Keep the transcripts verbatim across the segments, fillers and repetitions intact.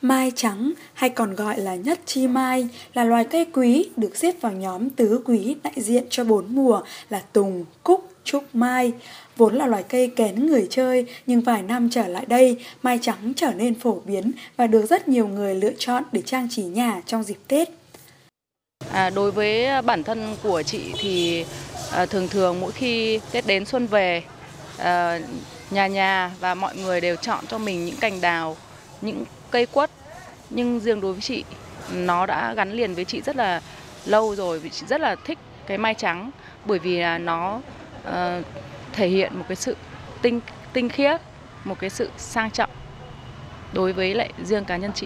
Mai trắng hay còn gọi là nhất chi mai là loài cây quý được xếp vào nhóm tứ quý đại diện cho bốn mùa là tùng, cúc, trúc, mai. Vốn là loài cây kén người chơi nhưng vài năm trở lại đây, mai trắng trở nên phổ biến và được rất nhiều người lựa chọn để trang trí nhà trong dịp Tết. À, đối với bản thân của chị thì à, thường thường mỗi khi Tết đến xuân về, à, nhà nhà và mọi người đều chọn cho mình những cành đào, những cây quất. Nhưng riêng đối với chị, nó đã gắn liền với chị rất là lâu rồi, vì chị rất là thích cái mai trắng bởi vì là nó uh, thể hiện một cái sự tinh tinh khiết, một cái sự sang trọng đối với lại riêng cá nhân chị.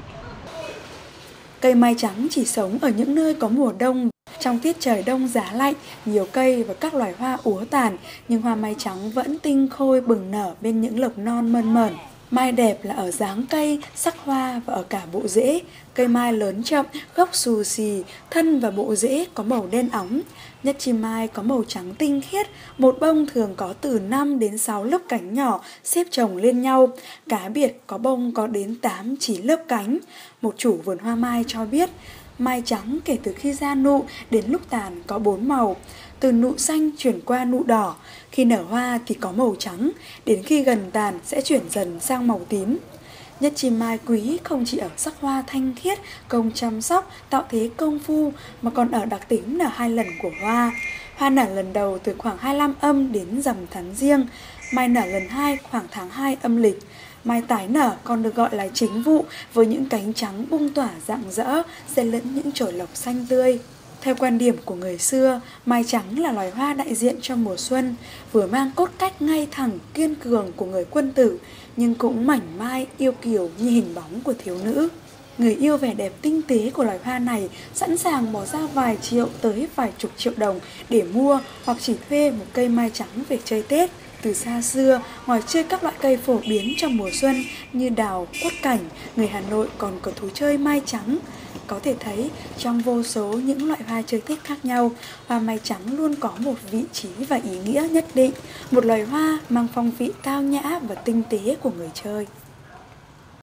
Cây mai trắng chỉ sống ở những nơi có mùa đông. Trong tiết trời đông giá lạnh, nhiều cây và các loài hoa úa tàn, nhưng hoa mai trắng vẫn tinh khôi bừng nở bên những lộc non mơn mởn. Mai đẹp là ở dáng cây, sắc hoa và ở cả bộ rễ. Cây mai lớn chậm, gốc xù xì, thân và bộ rễ có màu đen óng. Nhất chi mai có màu trắng tinh khiết, một bông thường có từ năm đến sáu lớp cánh nhỏ xếp chồng lên nhau. Cá biệt có bông có đến tám chín lớp cánh. Một chủ vườn hoa mai cho biết, mai trắng kể từ khi ra nụ đến lúc tàn có bốn màu. Từ nụ xanh chuyển qua nụ đỏ, khi nở hoa thì có màu trắng, đến khi gần tàn sẽ chuyển dần sang màu tím. Nhất chi mai quý không chỉ ở sắc hoa thanh khiết, công chăm sóc, tạo thế công phu mà còn ở đặc tính nở hai lần của hoa. Hoa nở lần đầu từ khoảng hai mươi lăm âm đến rằm tháng Giêng, mai nở lần hai khoảng tháng hai âm lịch. Mai tái nở còn được gọi là chính vụ với những cánh trắng bung tỏa rạng rỡ, xen lẫn những chồi lộc xanh tươi. Theo quan điểm của người xưa, mai trắng là loài hoa đại diện cho mùa xuân, vừa mang cốt cách ngay thẳng, kiên cường của người quân tử, nhưng cũng mảnh mai, yêu kiều như hình bóng của thiếu nữ. Người yêu vẻ đẹp tinh tế của loài hoa này sẵn sàng bỏ ra vài triệu tới vài chục triệu đồng để mua hoặc chỉ thuê một cây mai trắng về chơi Tết. Từ xa xưa, ngoài chơi các loại cây phổ biến trong mùa xuân như đào, quất cảnh, người Hà Nội còn có thú chơi mai trắng. Có thể thấy, trong vô số những loại hoa chơi Tết khác nhau, hoa mai trắng luôn có một vị trí và ý nghĩa nhất định, một loài hoa mang phong vị tao nhã và tinh tế của người chơi.